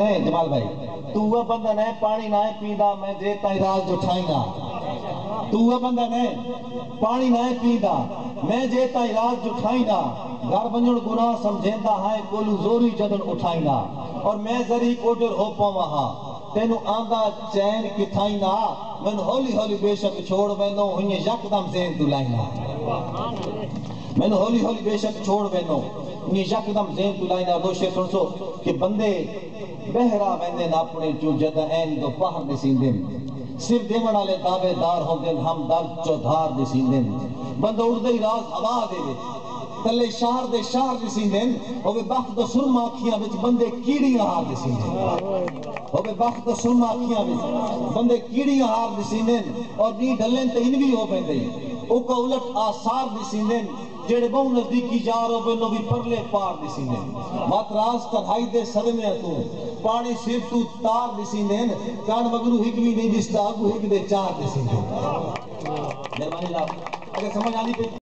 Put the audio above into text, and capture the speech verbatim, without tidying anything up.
جمال بھائی تو وہ بندہ نہیں پانی نہ پیندا میں جے تائی راز اٹھائیں گا تو وہ بندہ نہیں پانی نہ پیندا میں جے تائی راز اٹھائیں گا گھر بنجن گناہ سمجھیندا ہے کولو زوری جدن اٹھائیں گا اور میں ذری کوڈر ہو پاواں ہاں تینو آندا چین کتھائیں گا من ہولی ہولی بے شک چھوڑ وینو ہن یکدم ذہن تو لائنا من ہولی ہولی بے شک چھوڑ وینو ہن یکدم ذہن تو لائنا دو شے سن سو کہ بندے بہرا ویندے نا اپنے جو جد این دو پہر نسیندن سر دیون والے دعوے دار ہوندن ہم درد چودھار نسیندن بندہ اردے راز ہوا دے وے تلے شہر دے شہر نسیندن ہوے بخت دو سرما اکھیاں وچ بندے کیڑیاں ہار نسیندن ہوے بخت دو سرما اکھیاں وچ بندے کیڑیاں ہار نسیندن اور نی ڈلن تے ان بھی ہو پیندے او کا الٹ آثار نسیندن جڑے بہو نزدیکی جارو بنو بھی پرلے پار نسیندن مات راز تنہائی دے صدمے تو پانی سر تو تار نسیندن کان مگرو ہک بھی نہیں دستا اگو ہک دے چار نسیندن مہربانی لاؤ اگر سمجھ آنی پہ